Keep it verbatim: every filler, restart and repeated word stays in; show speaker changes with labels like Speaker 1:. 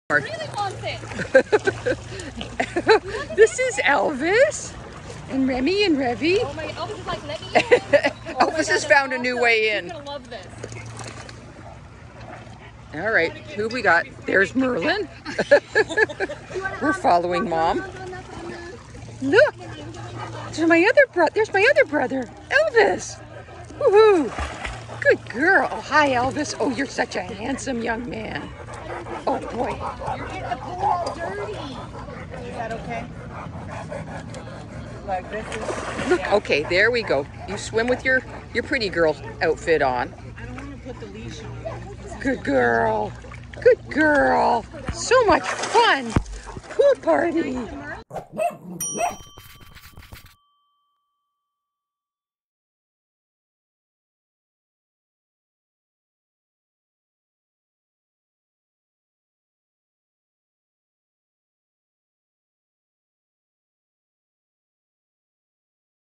Speaker 1: Really wants it. This is Elvis and Remmy and Reve.
Speaker 2: Oh my, Elvis is like, let me in.
Speaker 1: Oh Elvis God, has found awesome. a new way in.
Speaker 2: He's gonna love this.
Speaker 1: All right, who we got? There's Merlin. We're following Mom. Look, there's my other brother. There's my other brother, Elvis. Woohoo! Good girl. Oh, hi, Elvis. Oh, you're such a handsome young man. Oh boy.
Speaker 2: You're getting the pool all dirty. Is that okay? Like this is.
Speaker 1: Look, okay, there we go. You swim with your your pretty girl outfit on.
Speaker 2: I don't want to put the leash on.
Speaker 1: Good girl. Good girl. So much fun. Pool party.